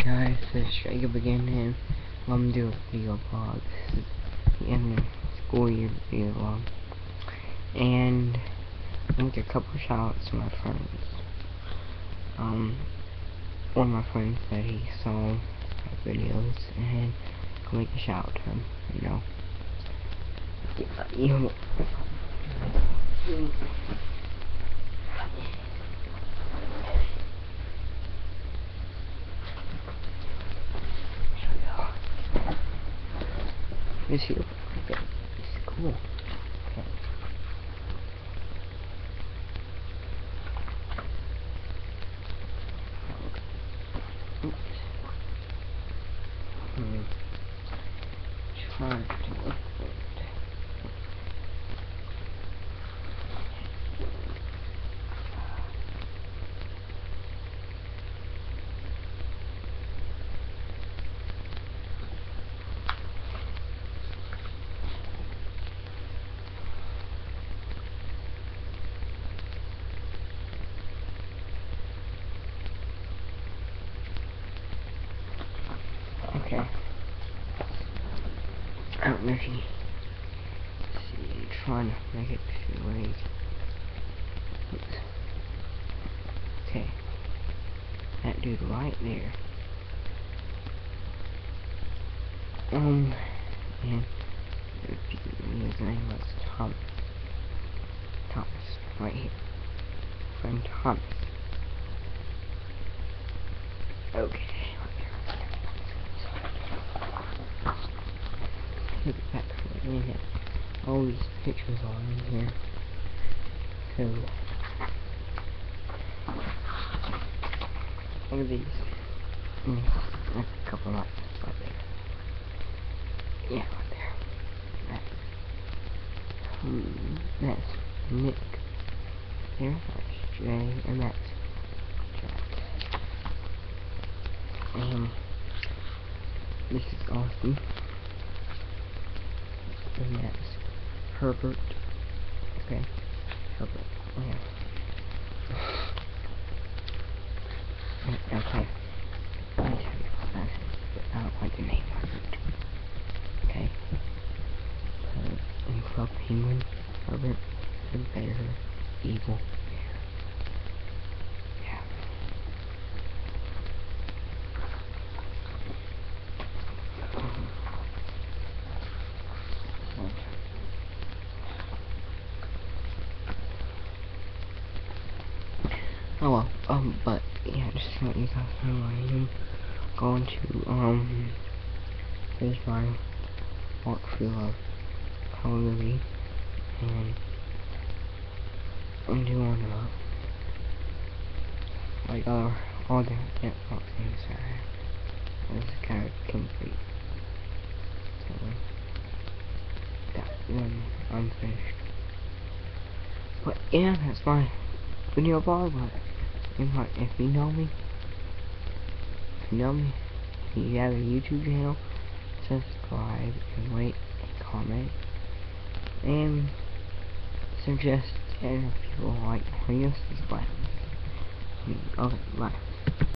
Guys, this is Jacob again, and I'm doing a video vlog. This is the end of school year video vlog, and I'm gonna get a couple shoutouts to my friends. One of my friends said he saw my videos, and I'll make a shout out to him. Is he? Okay, it's cool. Okay. Oops. Try to look for it. Okay. I don't know if you see, I'm trying to make it too late. Oops. Okay. That dude right there. And his name was Thomas. Thomas, right here. Friend Thomas. Okay. Look at that currently in it. All these pictures are in here. So look at these. That's a couple of right there. Yeah, right there. That's Nick. There, that's Jay, and that's Jack. This is Austin. And that's Herbert. Okay, Herbert. Yeah. Okay. Let me tell you what that is, but I don't like the name Herbert. Okay. In Club Penguin, Herbert, the bear, evil bear. Yeah. Oh well, but yeah, just to let you guys know, I am going to finish my walkthrough of Call of Duty, and I'm doing like all the Xbox games that I have. This kind of complete. So that when I'm finished. But yeah, that's my video vlog. But if you know me, if you have a YouTube channel, subscribe and rate and comment and suggest if people like videos as well. Okay, bye.